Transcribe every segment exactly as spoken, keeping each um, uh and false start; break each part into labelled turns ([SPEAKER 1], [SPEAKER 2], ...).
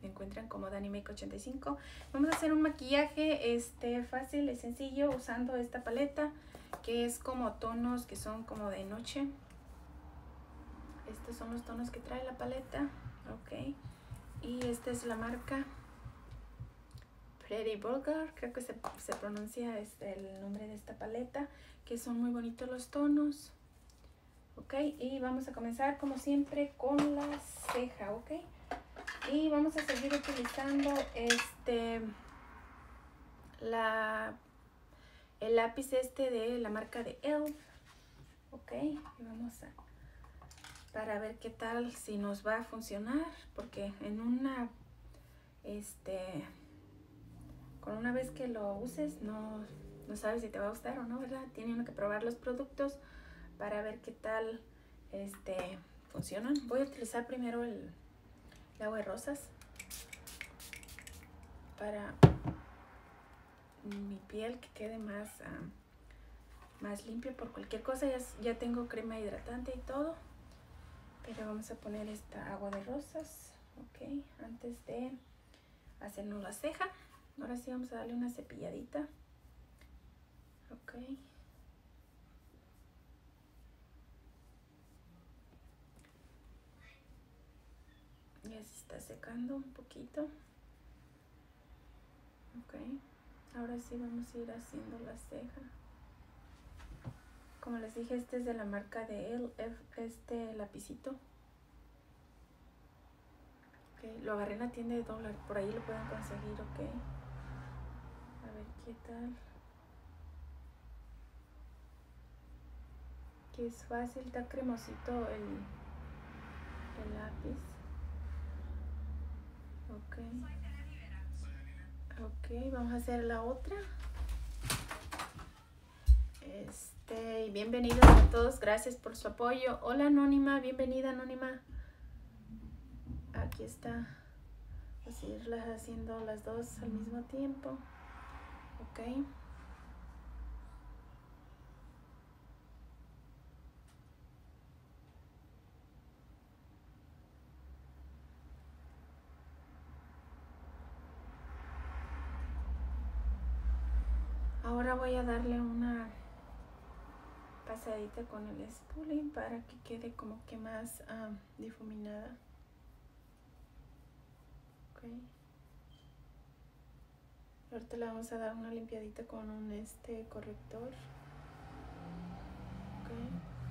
[SPEAKER 1] me encuentran como Danimake ochenta y cinco. Vamos a hacer un maquillaje este, fácil y sencillo usando esta paleta, que es como tonos que son como de noche. Estos son los tonos que trae la paleta. Ok. Y esta es la marca Pretty Vulgar, creo que se, se pronuncia este, el nombre de esta paleta, que son muy bonitos los tonos. Ok, y vamos a comenzar como siempre con la ceja, ok. Y vamos a seguir utilizando este la el lápiz este de la marca de E L F, ok. Y vamos a para ver qué tal, si nos va a funcionar, porque en una este con una vez que lo uses no, no sabes si te va a gustar o no, ¿verdad? Tiene uno que probar los productos para ver qué tal este, funcionan. Voy a utilizar primero el, el agua de rosas para mi piel que quede más, uh, más limpia por cualquier cosa. Ya, ya tengo crema hidratante y todo, pero vamos a poner esta agua de rosas, ok, antes de hacernos la ceja. Ahora sí vamos a darle una cepilladita, ok. Ya se está secando un poquito, ok. Ahora sí vamos a ir haciendo la ceja. Como les dije, este es de la marca de E L F, este lapicito. Okay, lo agarré en la tienda de dólar, por ahí lo pueden conseguir, ok. A ver qué tal. Que es fácil, está cremosito el, el lápiz. Ok. Ok, vamos a hacer la otra. Este, y bienvenidos a todos, gracias por su apoyo. Hola Anónima, bienvenida Anónima. Aquí está. Vamos a irlas haciendo las dos al mismo tiempo. Ok. Ahora voy a darle una pasadita con el spoolie para que quede como que más um, difuminada. Okay. Ahorita le vamos a dar una limpiadita con un este corrector. Okay.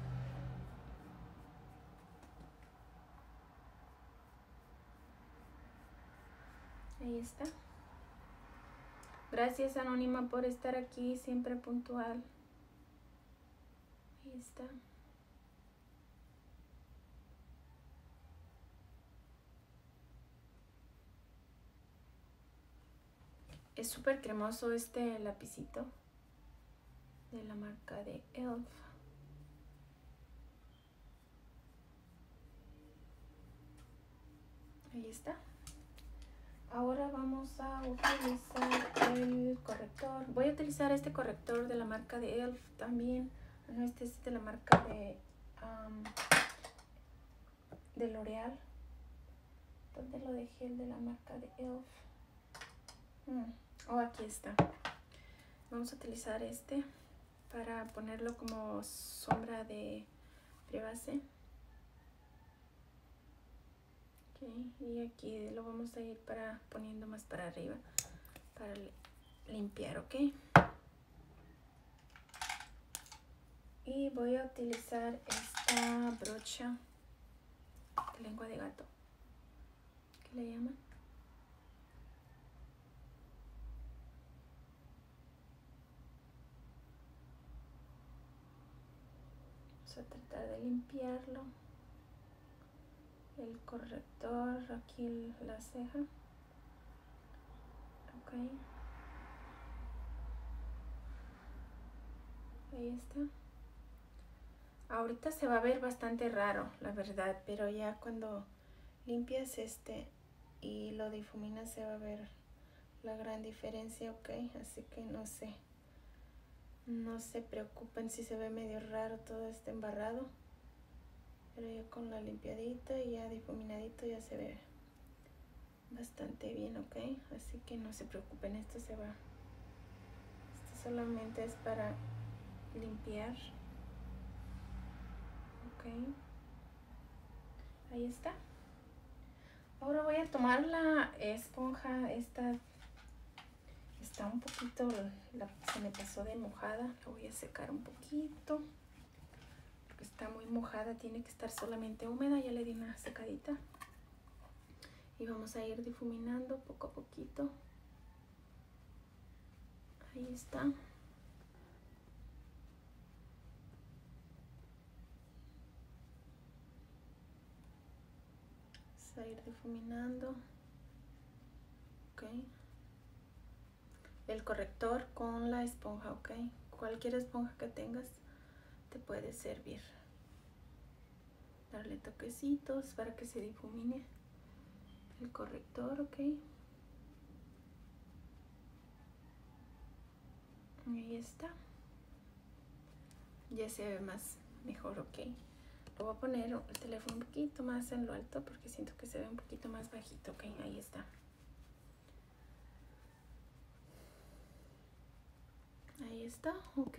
[SPEAKER 1] Ahí está. Gracias Anónima por estar aquí, siempre puntual. Ahí está. Es súper cremoso este lapicito de la marca de E L F. Ahí está. Ahora vamos a utilizar el corrector. Voy a utilizar este corrector de la marca de E L F también. No, este es de la marca de, um, de L'Oreal. ¿Dónde lo dejé el de la marca de E L F? Hmm. Oh, aquí está. Vamos a utilizar este para ponerlo como sombra de prebase. Okay. Y aquí lo vamos a ir para poniendo más para arriba para limpiar, ok. Y voy a utilizar esta brocha de lengua de gato, ¿qué le llaman? Vamos a tratar de limpiarlo. El corrector, aquí la ceja. Ok. Ahí está. Ahorita se va a ver bastante raro, la verdad, pero ya cuando limpias este y lo difuminas se va a ver la gran diferencia, ok. Así que no sé. No se preocupen si se ve medio raro todo este embarrado. Pero ya con la limpiadita y ya difuminadito ya se ve bastante bien, ok, así que no se preocupen, esto se va, esto solamente es para limpiar, ok, ahí está. Ahora voy a tomar la esponja, esta está un poquito, la, se me pasó de mojada, la voy a secar un poquito, porque está muy mojada, tiene que estar solamente húmeda, ya le di una secadita. Y vamos a ir difuminando poco a poquito. Ahí está. Vamos a ir difuminando. Ok. El corrector con la esponja, ok. Cualquier esponja que tengas te puede servir. Darle toquecitos para que se difumine el corrector, ok. Ahí está. Ya se ve más mejor, ok. Lo voy a poner el teléfono un poquito más en lo alto porque siento que se ve un poquito más bajito, ok. Ahí está. Ahí está, ok.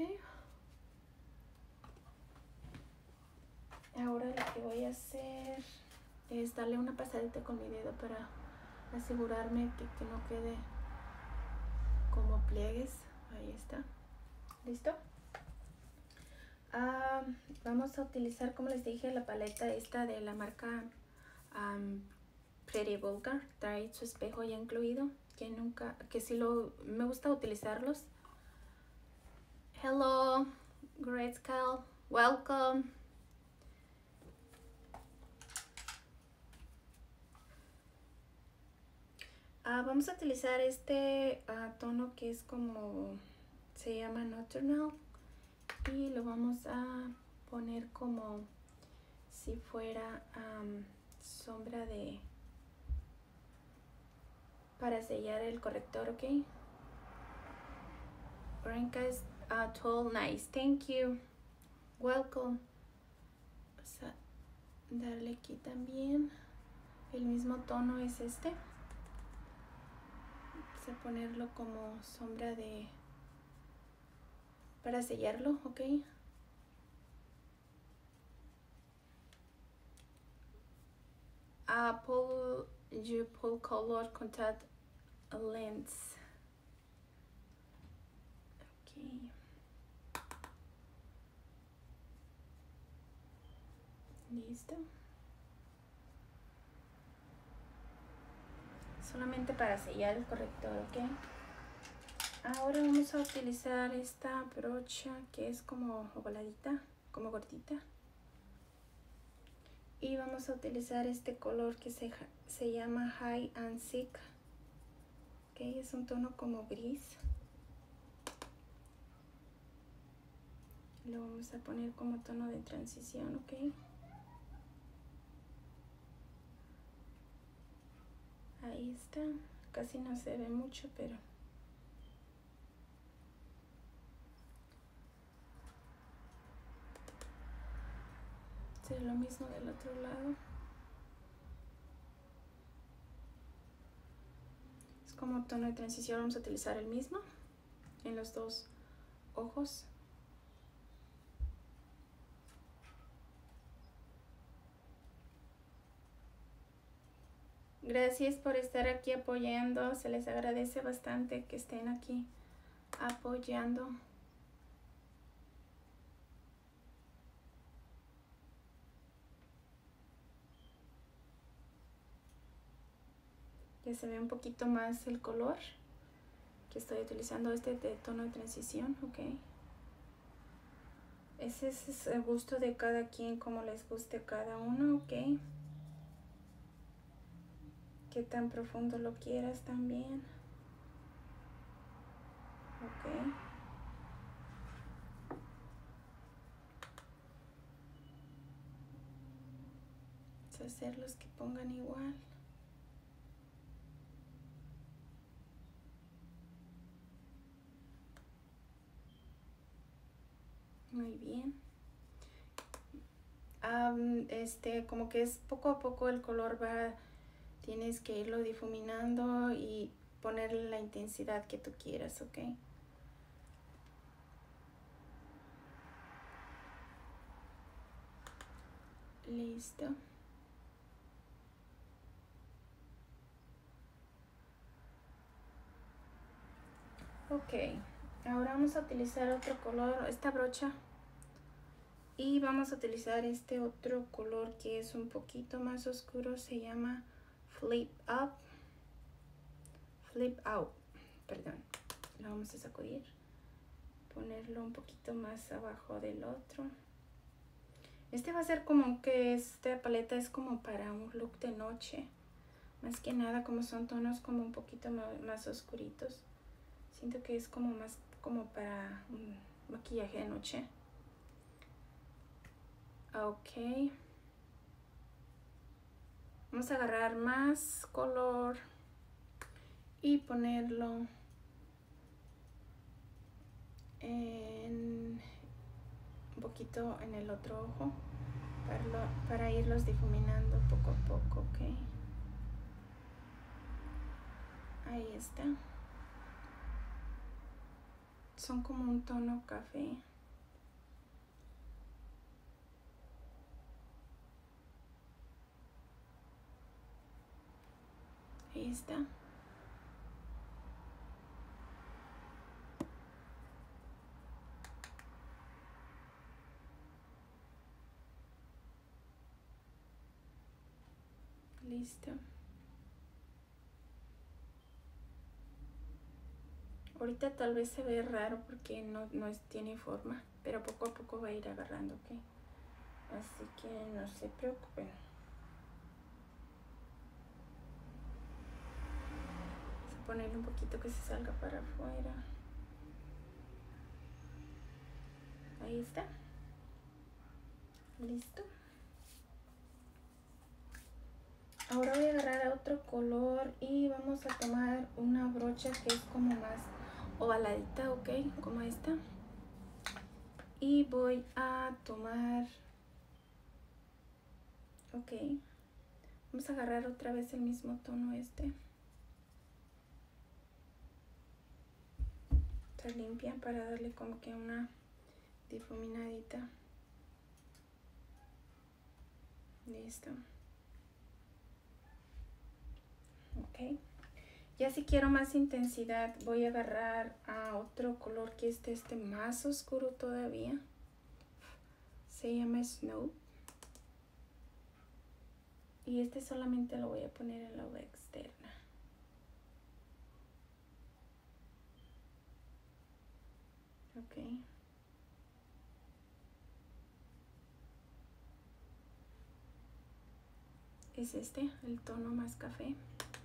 [SPEAKER 1] Ahora lo que voy a hacer es darle una pasadita con mi dedo para asegurarme que, que no quede como pliegues. Ahí está. ¿Listo? Uh, vamos a utilizar, como les dije, la paleta esta de la marca um, Pretty Vulgar. Trae su espejo ya incluido. Que nunca, que sí lo, me gusta utilizarlos. Hello, Grayscale, welcome. Uh, vamos a utilizar este uh, tono que es como, se llama Nocturnal, y lo vamos a poner como si fuera um, sombra de, para sellar el corrector, ok. Branca is uh, tall, nice, thank you, welcome. Vamos a darle aquí también, el mismo tono es este. Vamos a ponerlo como sombra de, para sellarlo, ok. Uh, pull, you pull color contact lens. Okay. Listo. Solamente para sellar el corrector, ok. Ahora vamos a utilizar esta brocha que es como ovaladita, como gordita. Y vamos a utilizar este color que se, se llama High and Sick. Ok, es un tono como gris. Lo vamos a poner como tono de transición, ok. Ahí está. Casi no se ve mucho, pero hacer lo mismo del otro lado. Es como tono de transición, vamos a utilizar el mismo en los dos ojos. Gracias por estar aquí apoyando, se les agradece bastante que estén aquí apoyando. Ya se ve un poquito más el color que estoy utilizando, este de tono de transición, ok. Ese es el gusto de cada quien, como les guste a cada uno, ok. Qué tan profundo lo quieras también, ok. Vamos a hacerlos que pongan igual. Muy bien. Um, este, como que es poco a poco el color va Tienes que irlo difuminando y ponerle la intensidad que tú quieras, ¿ok? Listo. Ok, ahora vamos a utilizar otro color, esta brocha. Y vamos a utilizar este otro color que es un poquito más oscuro, se llama Flip Up. Flip Out, perdón. Lo vamos a sacudir. Ponerlo un poquito más abajo del otro. Este va a ser como que esta paleta es como para un look de noche. Más que nada como son tonos como un poquito más, más oscuritos. Siento que es como más como para un maquillaje de noche. Ok. Vamos a agarrar más color y ponerlo en un poquito en el otro ojo para, lo, para irlos difuminando poco a poco, ok. Ahí está. Son como un tono café. Ahí está. Listo. Ahorita tal vez se ve raro porque no, no es, tiene forma, pero poco a poco va a ir agarrando, ok. Así que no se preocupen. Vamos a ponerle un poquito que se salga para afuera. Ahí está. Listo. Ahora voy a agarrar otro color y vamos a tomar una brocha que es como más ovaladita, ok, como esta. Y voy a tomar, ok, vamos a agarrar otra vez el mismo tono este. Está limpia para darle como que una difuminadita. Listo. Ok. Ya si quiero más intensidad voy a agarrar a otro color que es este más oscuro todavía. Se llama Snow. Y este solamente lo voy a poner en la orilla externa. Ok. Es este, el tono más café.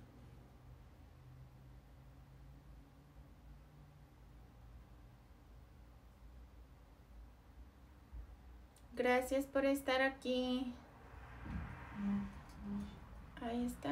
[SPEAKER 1] Gracias por estar aquí. Ahí está.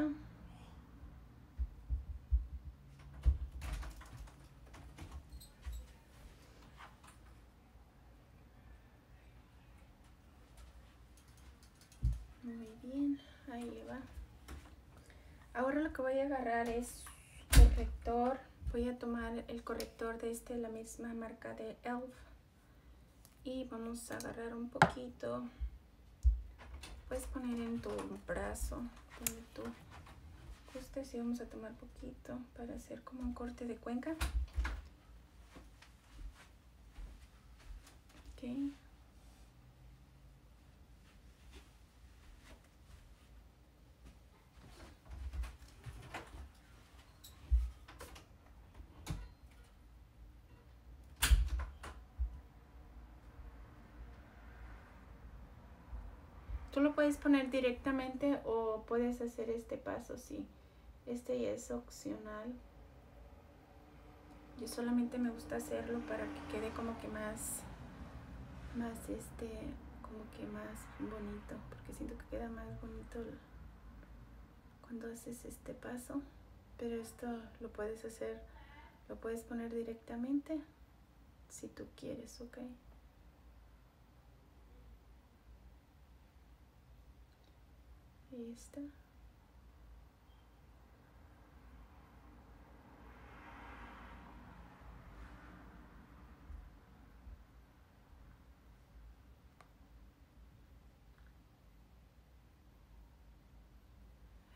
[SPEAKER 1] Muy bien, ahí va. Ahora lo que voy a agarrar es corrector. Voy a tomar el corrector de este, la misma marca de E L F. Y vamos a agarrar un poquito. Puedes poner en tu brazo, donde tú gustes, y vamos a tomar poquito para hacer como un corte de cuenca. Ok. Tú lo puedes poner directamente o puedes hacer este paso, sí. Este ya es opcional. Yo solamente me gusta hacerlo para que quede como que más, más este, como que más bonito, porque siento que queda más bonito cuando haces este paso. Pero esto lo puedes hacer, lo puedes poner directamente si tú quieres, ok. Ahí está.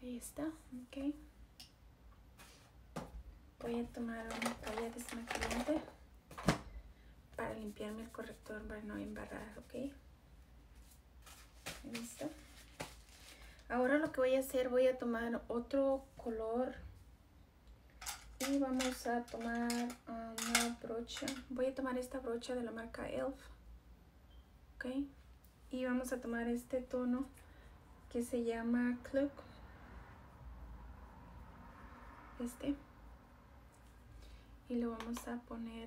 [SPEAKER 1] Ahí está, ok. Voy a tomar una toalla desmaquillante para limpiarme el corrector para no embarrar, ok. Listo. Ahora lo que voy a hacer, voy a tomar otro color y vamos a tomar una brocha. Voy a tomar esta brocha de la marca E L F, ok. Y vamos a tomar este tono que se llama Cloak, este, y lo vamos a poner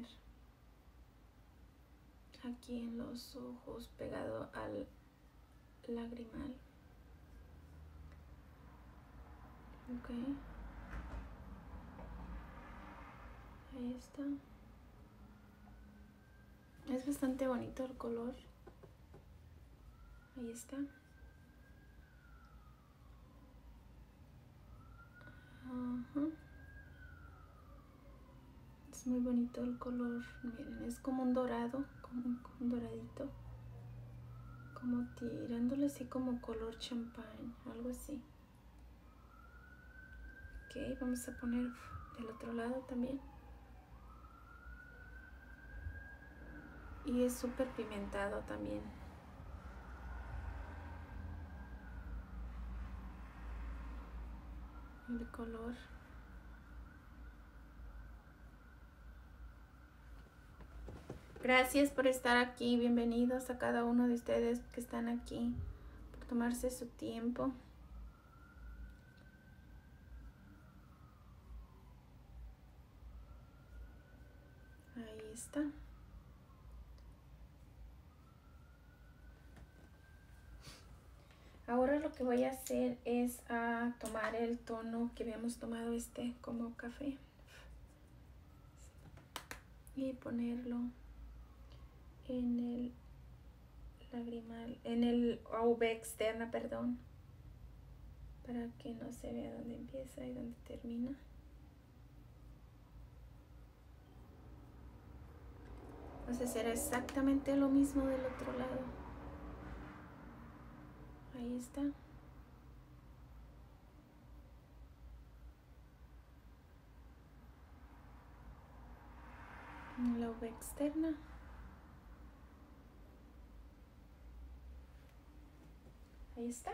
[SPEAKER 1] aquí en los ojos pegado al lagrimal, ok. Ahí está. Es bastante bonito el color. Ahí está. Ajá. Es muy bonito el color. Miren, es como un dorado, como un, un doradito, como tirándole así como color champán, algo así. Ok, vamos a poner del otro lado también. Y es súper pimentado también. El color. Gracias por estar aquí. Bienvenidos a cada uno de ustedes que están aquí, por tomarse su tiempo. Ahí está. Ahora lo que voy a hacer es a tomar el tono que habíamos tomado, este como café, y ponerlo en el lagrimal, en el O V externa, perdón, para que no se vea dónde empieza y dónde termina. Vamos a hacer exactamente lo mismo del otro lado. Ahí está. La O V externa. Ahí está.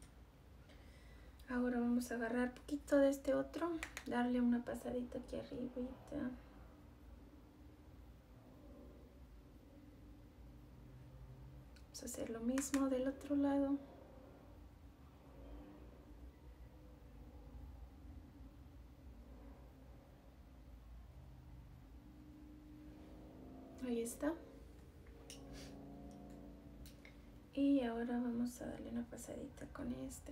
[SPEAKER 1] Ahora vamos a agarrar poquito de este otro, darle una pasadita aquí arribita. Vamos a hacer lo mismo del otro lado. Ahí está. Y ahora vamos a darle una pasadita con este,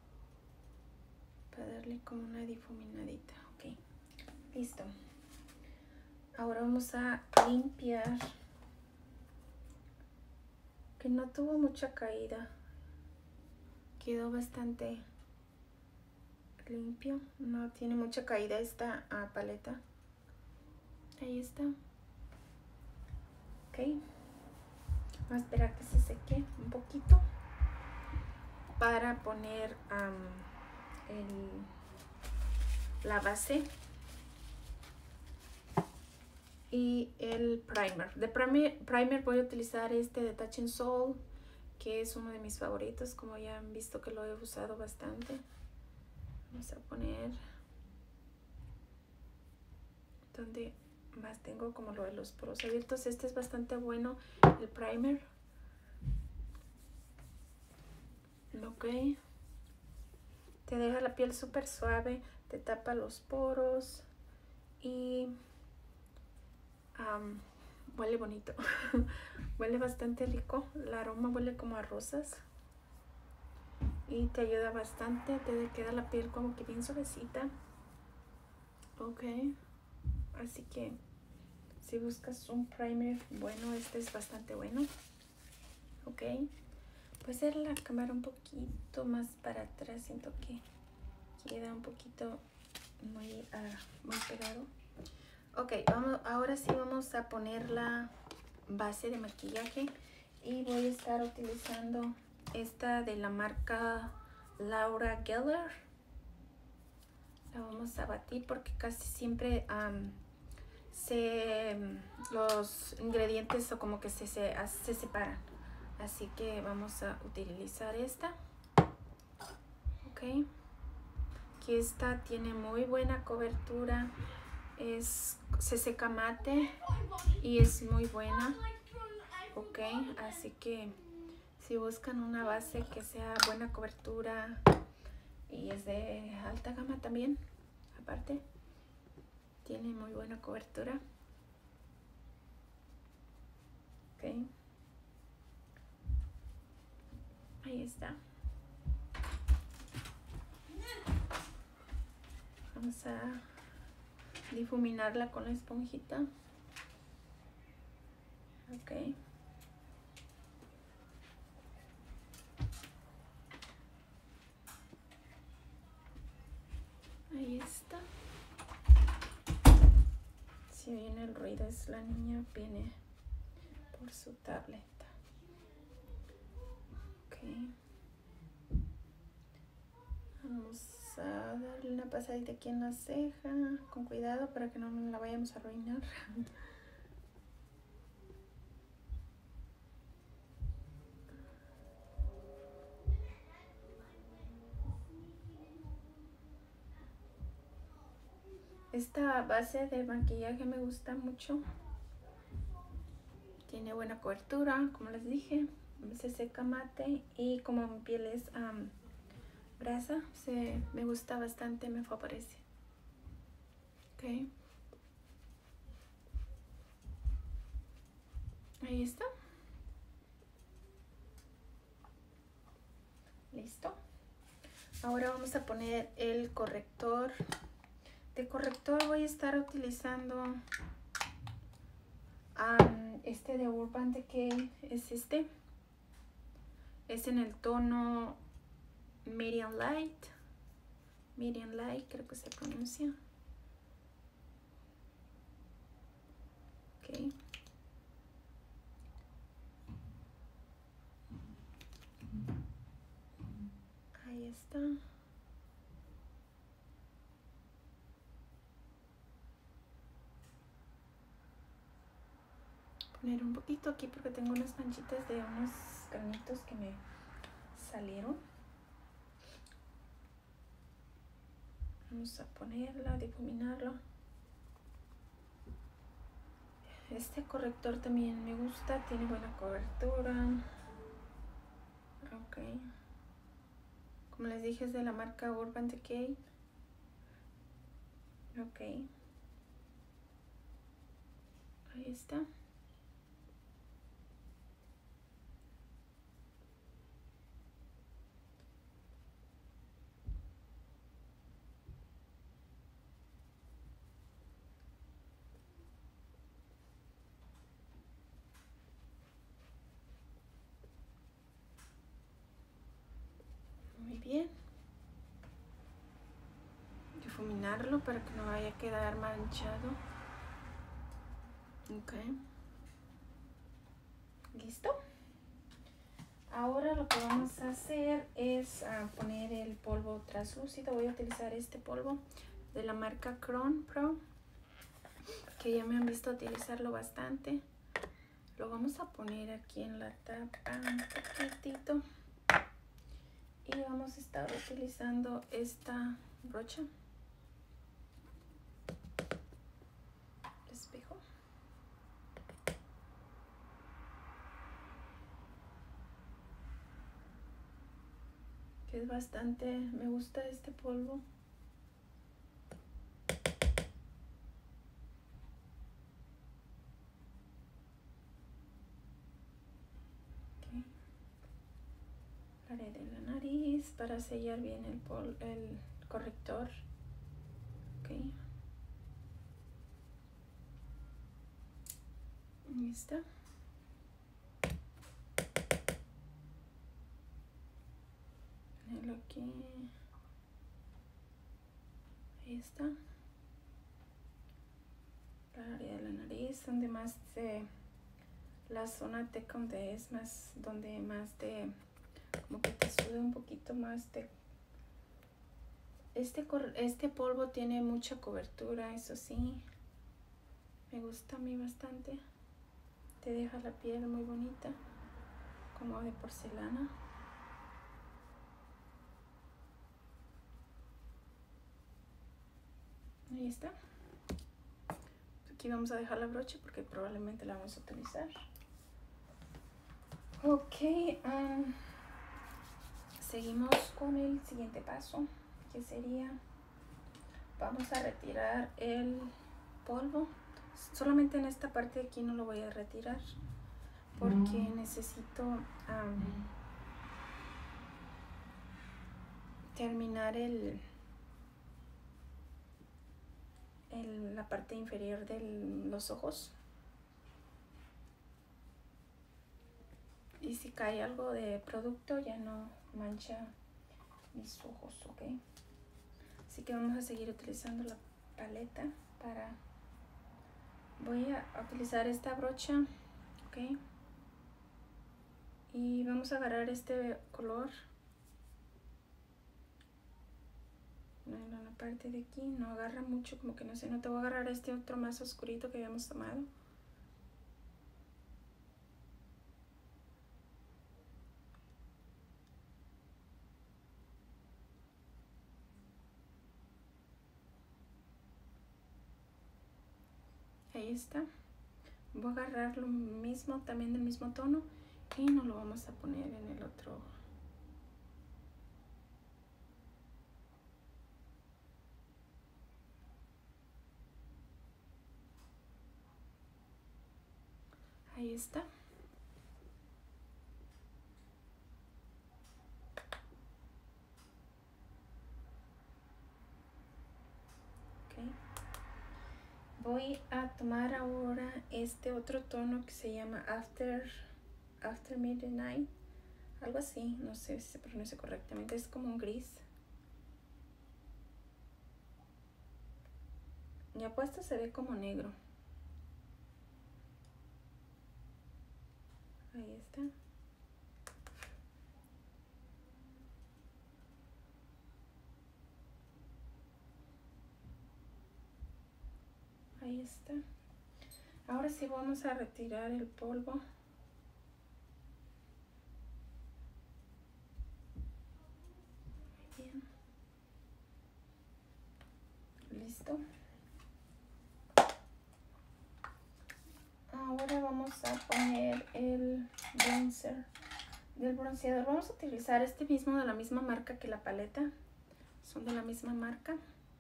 [SPEAKER 1] para darle como una difuminadita. Ok, listo. Ahora vamos a limpiar, que no tuvo mucha caída, quedó bastante limpio, no tiene mucha caída esta uh, paleta. Ahí está. Ok, vamos a esperar que se seque un poquito para poner um, el, la base y el primer. De primer, primer voy a utilizar este de Touch and Soul, que es uno de mis favoritos, como ya han visto que lo he usado bastante. Vamos a poner donde más tengo como lo de los poros abiertos. Este es bastante bueno, el primer. Ok, te deja la piel súper suave, te tapa los poros y um, huele bonito. Huele bastante rico, el aroma huele como a rosas y te ayuda bastante, te queda la piel como que bien suavecita. Ok, así que si buscas un primer bueno, este es bastante bueno. Ok, voy a hacer la cámara un poquito más para atrás, siento que queda un poquito muy, uh, muy pegado. Ok, vamos, ahora sí vamos a poner la base de maquillaje y voy a estar utilizando esta de la marca Laura Geller. La vamos a batir porque casi siempre um, se, los ingredientes o como que se, se, se separan. Así que vamos a utilizar esta. Ok. Aquí esta tiene muy buena cobertura. Es, se seca mate y es muy buena. Ok. Así que si buscan una base que sea buena cobertura y es de alta gama también, aparte, tiene muy buena cobertura. Ok. Ahí está. Vamos a difuminarla con la esponjita. Ok. Ahí está. Si viene el ruido, es la niña, viene por su tableta. Ok. Vamos a darle una pasadita aquí en la ceja, con cuidado para que no la vayamos a arruinar. Esta base de maquillaje me gusta mucho. Tiene buena cobertura, como les dije. Se seca mate y como mi piel es um, grasa, se, me gusta bastante, me favorece. Ok. Ahí está. Listo. Ahora vamos a poner el corrector. De corrector voy a estar utilizando um, este de Urban Decay. Es este. Es en el tono Medium Light. Medium Light, creo que se pronuncia. Ok. Ahí está. Poner un poquito aquí porque tengo unas manchitas de unos granitos que me salieron. Vamos a ponerla, difuminarlo. Este corrector también me gusta, tiene buena cobertura. Ok. Como les dije, es de la marca Urban Decay. Ok. Ahí está. Muy bien. Difuminarlo para que no vaya a quedar manchado. Ok. ¿Listo? Ahora lo que vamos a hacer es uh, poner el polvo translúcido. Voy a utilizar este polvo de la marca Cron Pro, que ya me han visto utilizarlo bastante. Lo vamos a poner aquí en la tapa un poquitito. Y vamos a estar utilizando esta brocha. El espejo. Que es bastante, me gusta este polvo. Okay. Haré de la nariz para sellar bien el, pol, el corrector. Okay. Ahí está. Ponerlo aquí. Ahí está. La área de la nariz, donde más se, la zona T donde es más, donde más te, como que te sube un poquito más, te, Este, este polvo tiene mucha cobertura, eso sí. Me gusta a mí bastante. Te deja la piel muy bonita, como de porcelana. Ahí está. Aquí vamos a dejar la brocha porque probablemente la vamos a utilizar. Ok, um, seguimos con el siguiente paso, que sería, vamos a retirar el polvo. Solamente en esta parte de aquí no lo voy a retirar porque necesito um, terminar el, el, la parte inferior de los ojos. Y si cae algo de producto ya no mancha mis ojos, ok. Así que vamos a seguir utilizando la paleta para... Voy a utilizar esta brocha, ok. Y vamos a agarrar este color en la parte de aquí. No agarra mucho, como que no se nota. Voy a agarrar este otro más oscurito que habíamos tomado. Ahí está. Voy a agarrar lo mismo, también del mismo tono, y nos lo vamos a poner en el otro ojo. Ahí está. Okay. Voy a tomar ahora este otro tono que se llama After, After Midnight. Algo así, no sé si se pronuncia correctamente. Es como un gris. Ya puesto se ve como negro. Ahí está. Ahí está. Ahora sí vamos a retirar el polvo. Bien. Listo. Ahora vamos a poner el bronzer. Del bronceador vamos a utilizar este mismo, de la misma marca que la paleta. Son de la misma marca.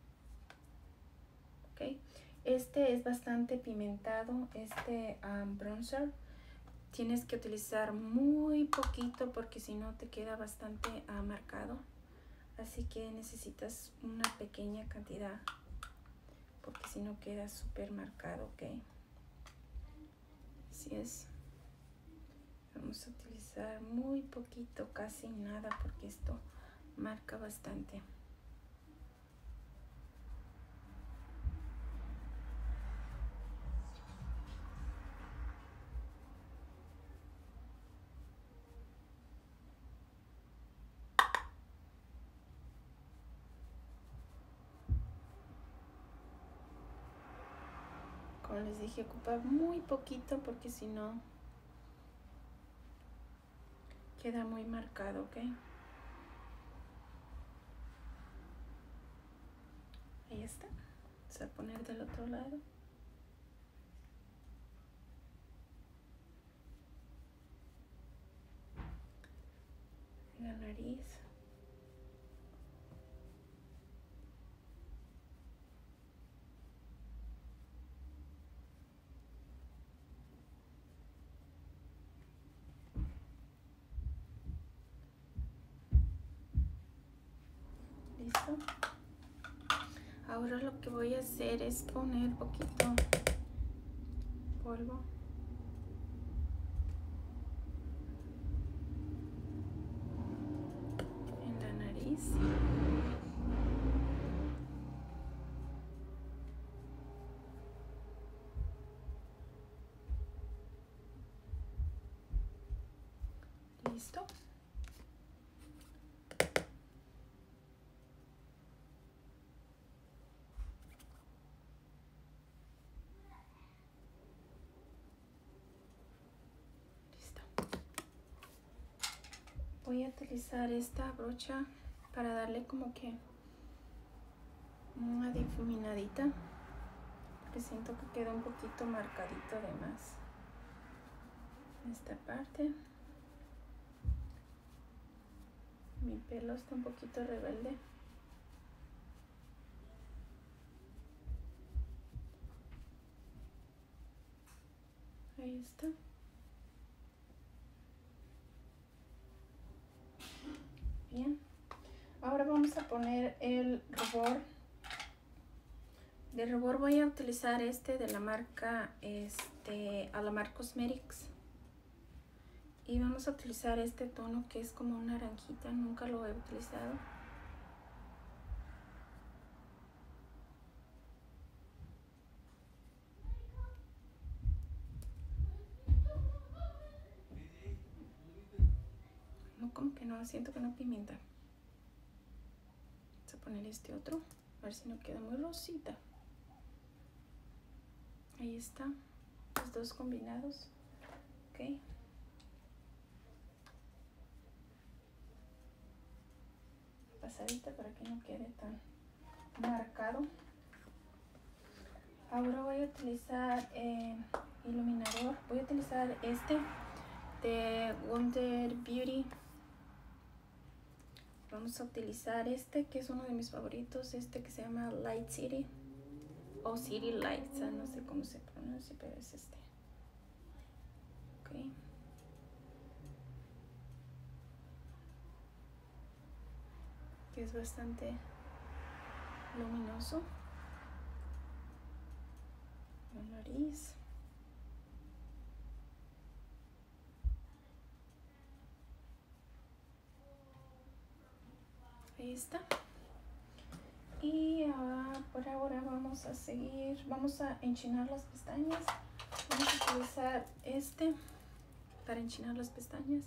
[SPEAKER 1] Ok. Este es bastante pimentado, este um, bronzer. Tienes que utilizar muy poquito porque si no te queda bastante uh, marcado. Así que necesitas una pequeña cantidad porque si no queda súper marcado, ok. Así es. Vamos a utilizar muy poquito, casi nada, porque esto marca bastante. Como les dije, ocupar muy poquito porque si no queda muy marcado, ok. Ahí está. Vamos a poner del otro lado. La nariz. Listo. Ahora lo que voy a hacer es poner poquito polvo. En la nariz. Listo. voy a utilizar esta brocha para darle como que una difuminadita, porque siento que queda un poquito marcadito de más esta parte. Mi pelo está un poquito rebelde. Ahí está. Bien. Ahora vamos a poner el rubor. De rubor voy a utilizar este de la marca este, Alamar Cosmetics. Y vamos a utilizar este tono que es como una naranjita. Nunca lo he utilizado. No, como que no, siento que no pimienta. Vamos a poner este otro. A ver si no queda muy rosita. Ahí está. Los dos combinados. Ok. Pasadita para que no quede tan marcado. Ahora voy a utilizar eh, iluminador. Voy a utilizar este de Wonder Beauty. Vamos a utilizar este que es uno de mis favoritos, este que se llama Light City o City Lights, no sé cómo se pronuncia, pero es este. Ok. Que es bastante luminoso. La nariz. Ahí está. Y uh, por ahora vamos a seguir, vamos a enchinar las pestañas. Vamos a utilizar este para enchinar las pestañas.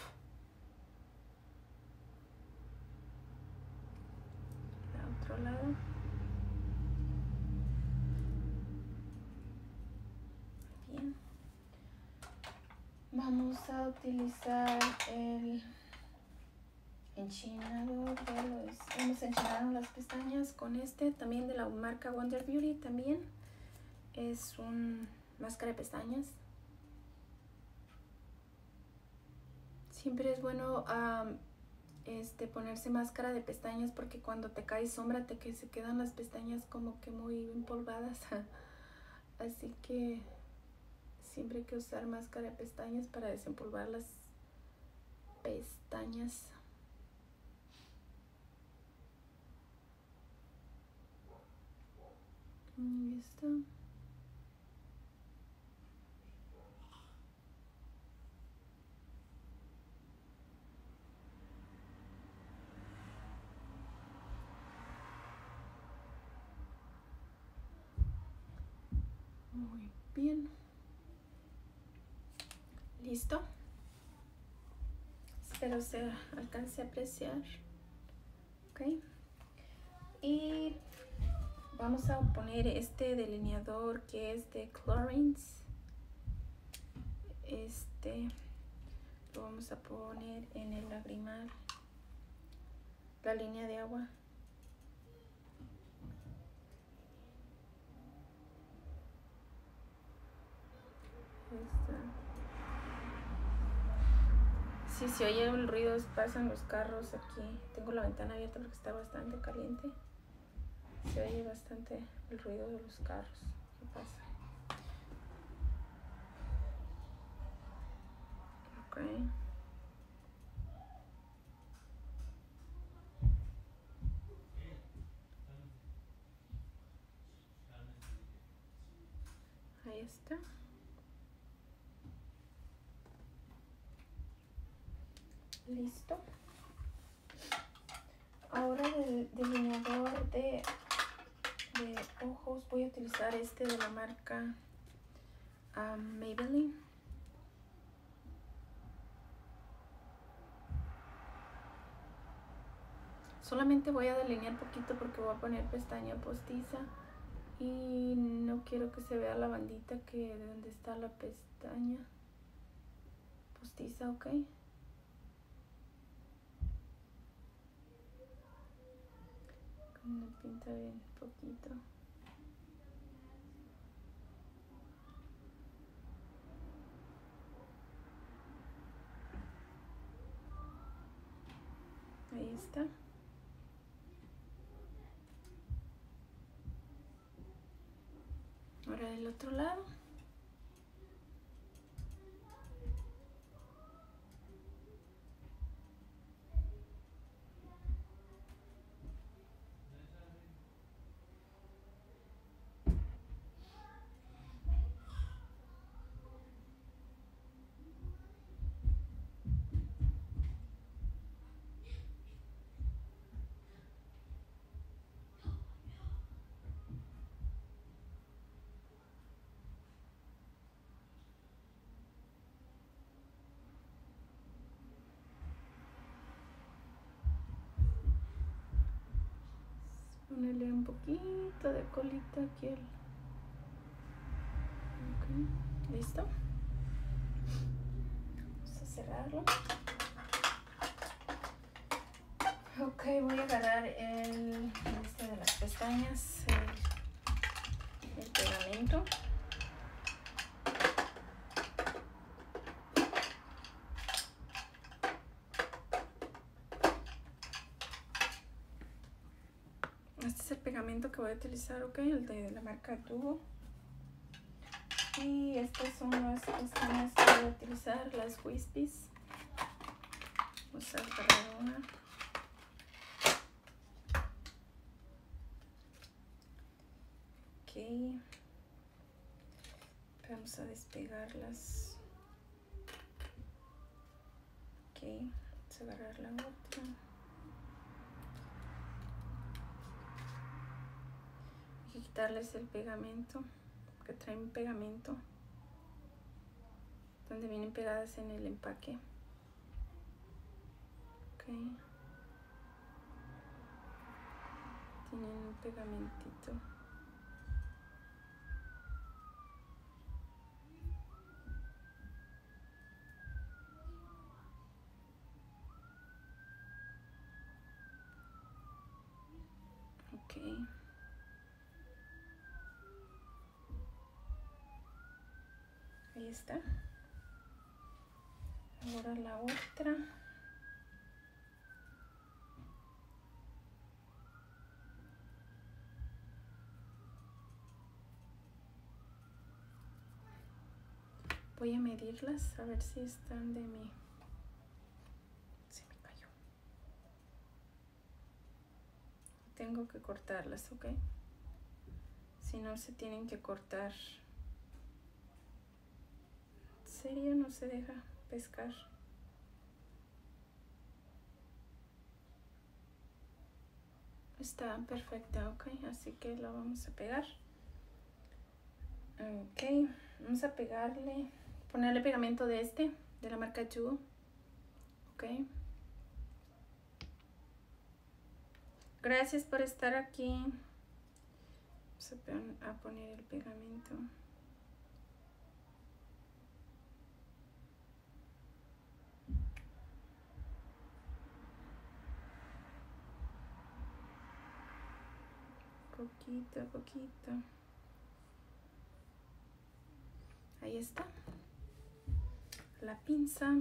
[SPEAKER 1] Al otro lado. Bien. Vamos a utilizar el enchinador de los, vamos a enchinar las pestañas con este también de la marca Wonder Beauty. También es un máscara de pestañas. Siempre es bueno um, este ponerse máscara de pestañas porque cuando te cae sombra te que se quedan las pestañas como que muy empolvadas. Así que siempre hay que usar máscara de pestañas para desempolvar las pestañas. Ahí está. Muy bien. Listo. Espero se alcance a apreciar. Ok. Y vamos a poner este delineador que es de Clarins. Este lo vamos a poner en el lagrimal, la línea de agua. Esta. Si se oye el ruido, pasan los carros aquí. Tengo la ventana abierta porque está bastante caliente. Se oye bastante el ruido de los carros. ¿Qué pasa? Ok. Ahí está. Listo. Ahora del delineador de, de ojos voy a utilizar este de la marca um, Maybelline. Solamente voy a delinear poquito porque voy a poner pestaña postiza y no quiero que se vea la bandita que de donde está la pestaña postiza, ok. Me pinta bien poquito. Ahí está. Ahora del otro lado. Ponerle un poquito de colita aquí al... Okay. ¿Listo? Vamos a cerrarlo. Ok, voy a agarrar el este de las pestañas, el, el pegamento. Este es el pegamento que voy a utilizar, ok, el de la marca Tubo. Y estas son las pestañas que voy a utilizar, las Wispies. Vamos a agarrar una. Ok. Vamos a despegarlas. Ok. Vamos a agarrar la otra. Hay que quitarles el pegamento, que traen pegamento, donde vienen pegadas en el empaque. Ok. Tienen un pegamentito. Ok. Ahí está. Ahora la otra. Voy a medirlas a ver si están de mi... Se me cayó. Tengo que cortarlas, ¿ok? Si no, se tienen que cortar. ¿En serio no se deja pescar? Está perfecta, ok. Así que la vamos a pegar. Ok. Vamos a pegarle... Ponerle pegamento de este, de la marca Tubo. Ok. Gracias por estar aquí. Vamos a poner el pegamento. Poquito a poquito. Ahí está. La pinza.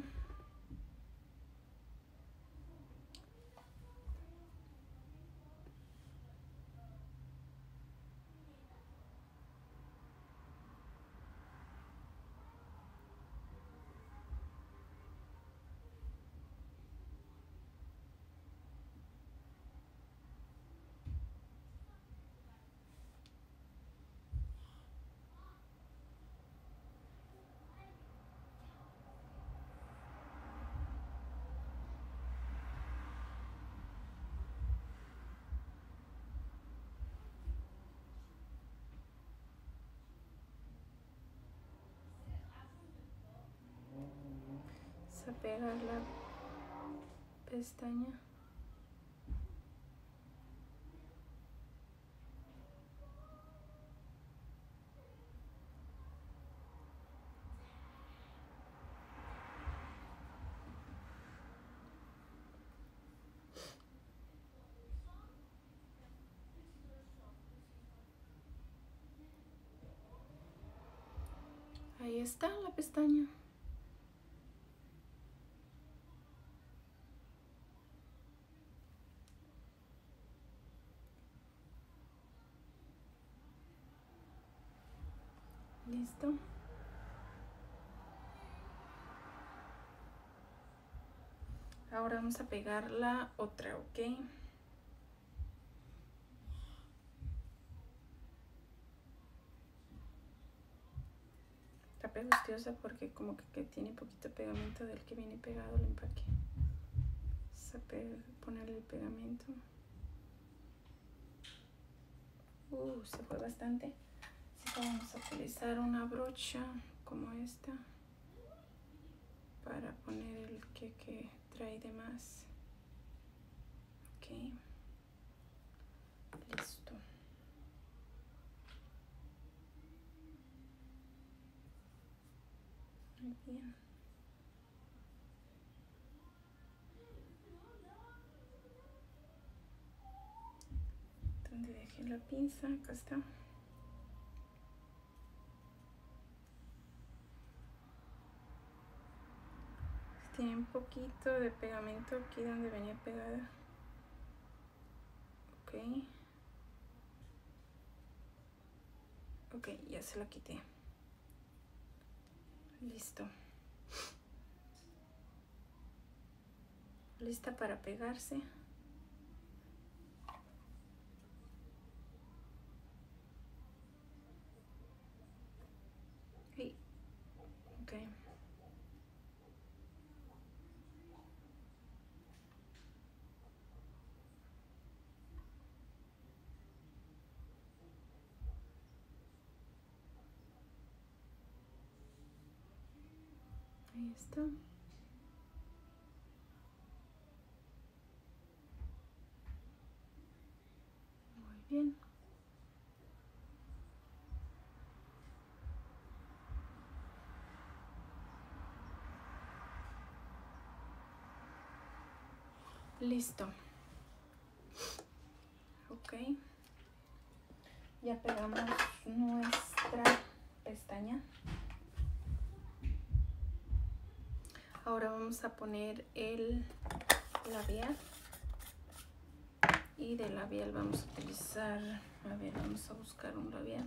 [SPEAKER 1] Vamos a pegar la pestaña. Ahí está la pestaña. Listo. Ahora vamos a pegar la otra, ¿ok? Está pegostiosa porque como que, que tiene poquito pegamento del que viene pegado el empaque. Vamos a ponerle el pegamento. Uh, se fue bastante. Así que vamos a utilizar una brocha como esta para poner el que, que trae de más. Ok. Listo. Muy bien. Donde dejé la pinza, acá está. Tiene un poquito de pegamento aquí donde venía pegada. Ok. Ok, ya se la quité. Listo. Lista para pegarse. Y, ok. Ahí está. Muy bien. Listo. Ok. Ya pegamos nuestra pestaña. Ahora vamos a poner el labial. Y de labial vamos a utilizar, a ver, vamos a buscar un labial.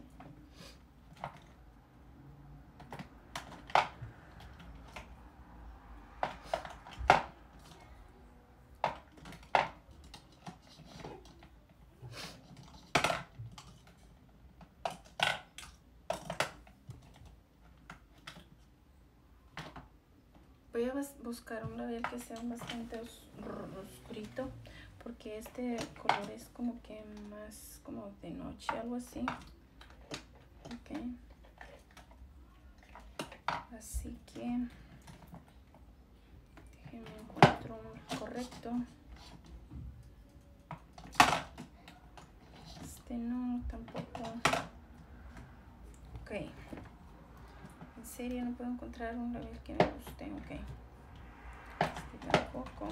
[SPEAKER 1] Voy a buscar un labial que sea bastante os oscurito, porque este color es como que más como de noche, algo así. Ok. Así que déjenme encuentro un correcto. Este no, tampoco. Ok. En serio no puedo encontrar un labial que me guste. Ok. Este tampoco.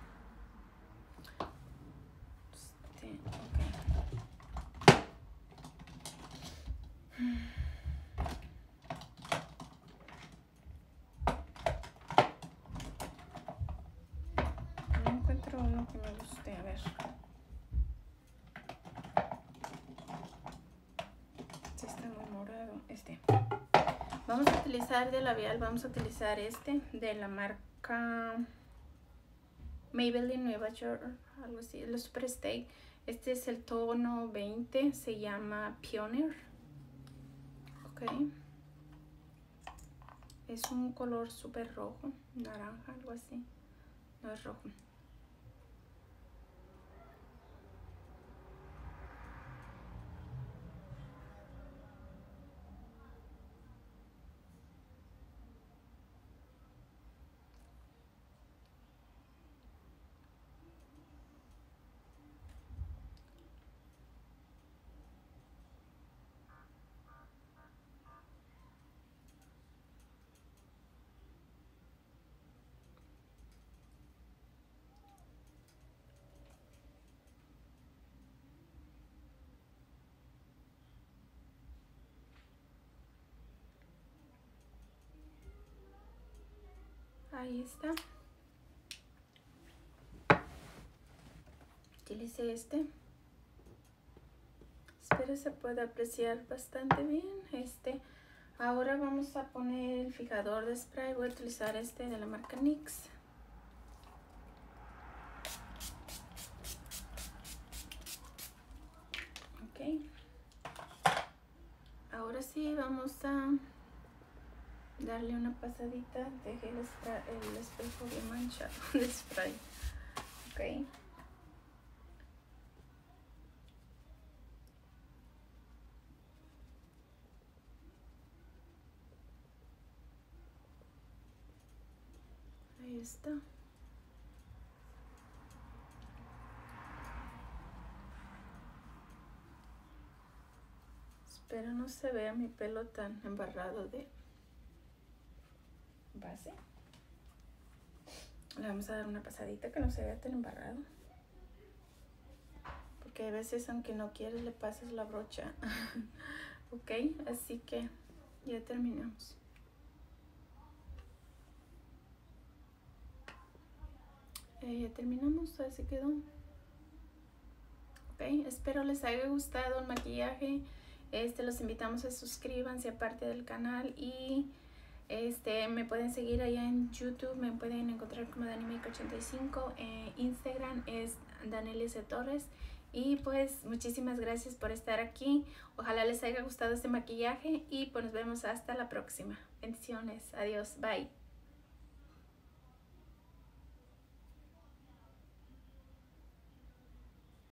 [SPEAKER 1] Este, ok. No encuentro uno que me guste. A ver. Este está muy morado. Este. Vamos a utilizar de labial, vamos a utilizar este de la marca Maybelline Nueva York, algo así, el Super Stay. Este es el tono veinte, se llama Pioneer. Ok. Es un color súper rojo, naranja, algo así. No es rojo. Ahí está. Utilicé este. Espero se pueda apreciar bastante bien. Este. Ahora vamos a poner el fijador de spray. Voy a utilizar este de la marca N Y X. Ok. Ahora sí vamos a darle una pasadita. Dejé el, spray, el espejo bien manchado de spray. Ok. Ahí está. Espero no se vea mi pelo tan embarrado de base. Le vamos a dar una pasadita que no se vea tan embarrado. Porque a veces aunque no quieres le pasas la brocha. Ok, así que ya terminamos. Eh, ya terminamos, así quedó. Ok, espero les haya gustado el maquillaje. Este, los invitamos a suscríbanse aparte del canal y este, me pueden seguir allá en YouTube, me pueden encontrar como Danimake ochenta y cinco, eh, Instagram es Danelia C. Torres. Y pues muchísimas gracias por estar aquí, ojalá les haya gustado este maquillaje y pues nos vemos hasta la próxima. Bendiciones, adiós, bye.